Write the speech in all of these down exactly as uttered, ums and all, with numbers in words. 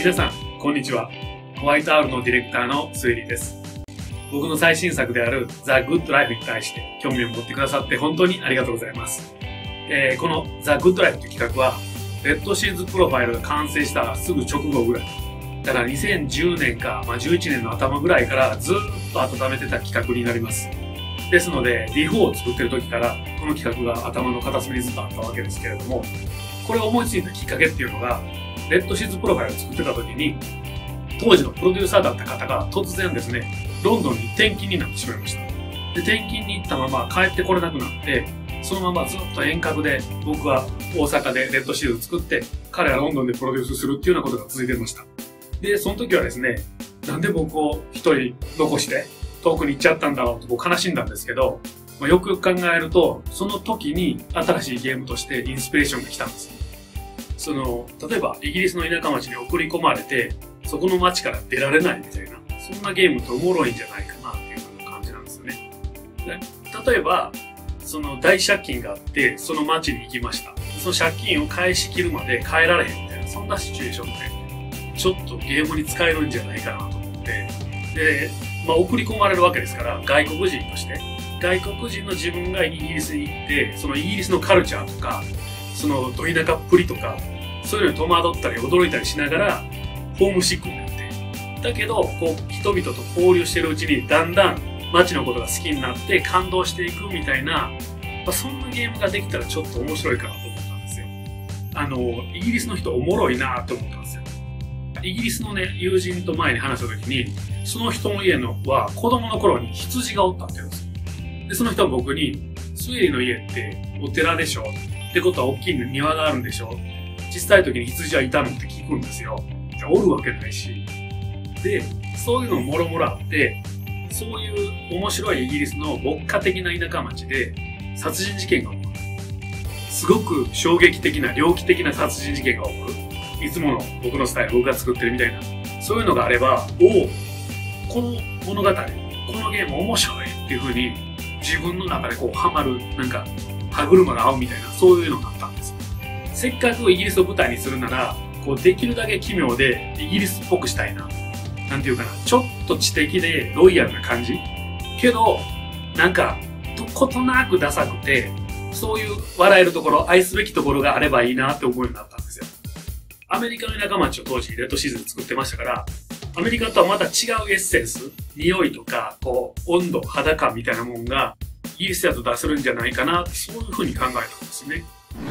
皆さん、こんにちは。ホワイトアウルのディレクターのスイリーです。僕の最新作であるザ・グッド・ライフに対して興味を持ってくださって本当にありがとうございます。えー、このザ・グッド・ライフという企画は、レッドシーズプロファイルが完成したすぐ直後ぐらい。だからにせんじゅうねんか、まあ、じゅういちねんの頭ぐらいからずーっと温めてた企画になります。ですので、ディフォーを作ってる時から、この企画が頭の片隅にずっとあったわけですけれども、これを思いついたきっかけっていうのが、レッドシーズプロファイルを作ってた時に、当時のプロデューサーだった方が突然ですね、ロンドンに転勤になってしまいました。で、転勤に行ったまま帰ってこれなくなって、そのままずっと遠隔で僕は大阪でレッドシーズを作って、彼はロンドンでプロデュースするっていうようなことが続いていました。で、その時はですね、なんで僕を一人残して遠くに行っちゃったんだろうと僕悲しんだんですけど、まあ、よくよく考えると、その時に新しいゲームとしてインスピレーションが来たんです。その、例えばイギリスの田舎町に送り込まれて、そこの町から出られないみたいな、そんなゲームっておもろいんじゃないかなっていう風な感じなんですよね。で、例えば、その大借金があって、その町に行きました。その借金を返し切るまで帰られへんみたいな、そんなシチュエーションって、ちょっとゲームに使えるんじゃないかなと思って、で、まあ送り込まれるわけですから、外国人として、外国人の自分がイギリスに行って、そのイギリスのカルチャーとか、そのど田舎っぷりとか、そういうのに戸惑ったり驚いたりしながら、ホームシックになって。だけど、こう、人々と交流してるうちに、だんだん街のことが好きになって感動していくみたいな、まあ、そんなゲームができたらちょっと面白いかなと思ったんですよ。あの、イギリスの人おもろいなと思ったんですよ。イギリスのね、友人と前に話した時に、その人の家のは子供の頃に羊がおったって言うんですよ。で、その人は僕に、スウェーリの家ってお寺でしょってことは大きい庭があるんでしょ、小さい時に羊はいたのって聞くんですよ。おるわけないし。で、そういうのもろもろあって、そういう面白いイギリスの牧歌的な田舎町で殺人事件が起こる。すごく衝撃的な、猟奇的な殺人事件が起こる。いつもの僕のスタイル、僕が作ってるみたいな。そういうのがあれば、おお、この物語、このゲーム面白いっていう風に自分の中でこうハマる、なんか歯車が合うみたいな、そういうのがあったんです。せっかくイギリスを舞台にするなら、こうできるだけ奇妙でイギリスっぽくしたいな。なんていうかな、ちょっと知的でロイヤルな感じけど、なんか、どことなくダサくて、そういう笑えるところ、愛すべきところがあればいいなって思うようになったんですよ。アメリカの田舎町を当時レッドシーズンで作ってましたから、アメリカとはまた違うエッセンス、匂いとか、こう、温度、肌感みたいなもんが、イギリスだと出せるんじゃないかなって、そういう風に考えたんですね。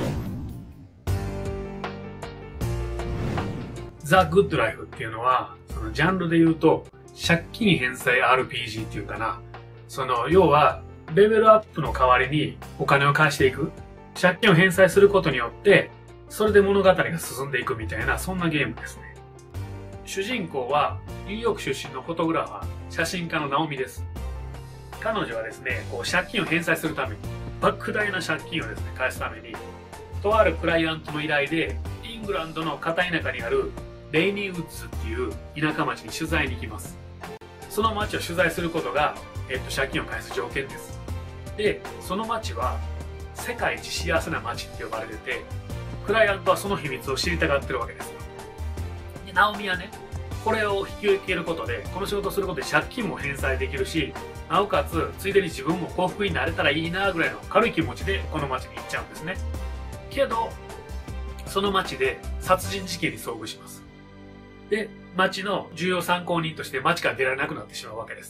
ザ・グッド・ライフっていうのは、そのジャンルで言うと、借金返済 アールピージー っていうかな。その、要は、レベルアップの代わりにお金を返していく。借金を返済することによって、それで物語が進んでいくみたいな、そんなゲームですね。主人公は、ニューヨーク出身のフォトグラファー、写真家のナオミです。彼女はですね、こう借金を返済するために、莫大な借金をですね、返すために、とあるクライアントの依頼で、イングランドの片田舎にあるレイニーウッズっていう田舎町に取材に行きます。その町を取材することが、えっと、借金を返す条件です。で、その町は世界一幸せな町って呼ばれてて、クライアントはその秘密を知りたがってるわけですよ。で、ナオミはね、これを引き受けることで、この仕事をすることで借金も返済できるし、なおかつ、ついでに自分も幸福になれたらいいなぐらいの軽い気持ちでこの町に行っちゃうんですね。けど、その町で殺人事件に遭遇します。で、町の重要参考人として町から出られなくなってしまうわけです。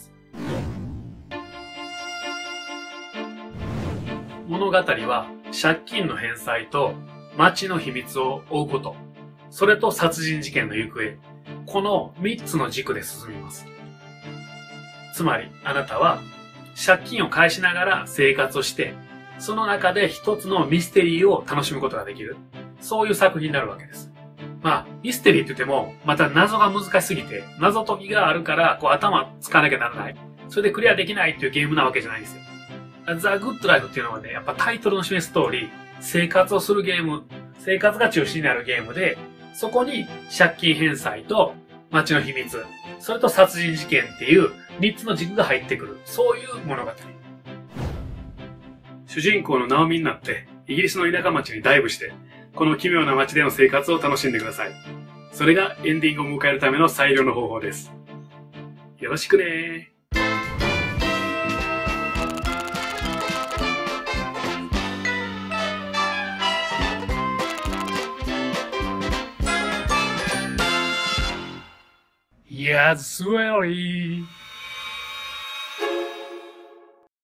物語は借金の返済と町の秘密を追うこと、それと殺人事件の行方、このみっつの軸で進みます。つまり、あなたは借金を返しながら生活をして、その中で一つのミステリーを楽しむことができる。そういう作品になるわけです。まあ、ミステリーって言っても、また謎が難しすぎて、謎解きがあるから、こう頭使わなきゃならない。それでクリアできないっていうゲームなわけじゃないんですよ。ザ・グッド・ライフっていうのはね、やっぱタイトルの示す通り、生活をするゲーム、生活が中心になるゲームで、そこに借金返済と街の秘密、それと殺人事件っていうみっつの軸が入ってくる。そういう物語。主人公のナオミになって、イギリスの田舎町にダイブして、この奇妙な街での生活を楽しんでください。 それがエンディングを迎えるための最良の方法です。よろしくねー。Yes, really.